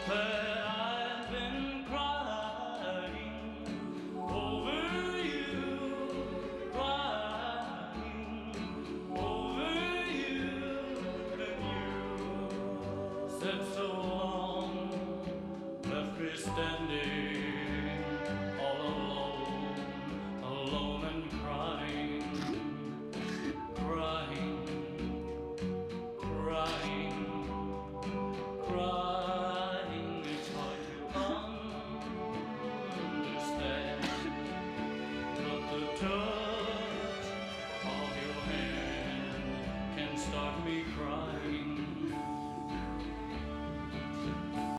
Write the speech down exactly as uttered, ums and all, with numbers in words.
that I've been crying over you, crying over you, and you said so long, left me standing all alone, alone and crying, crying, crying, crying. It's hard to understand, but the touch of your hand can start me crying.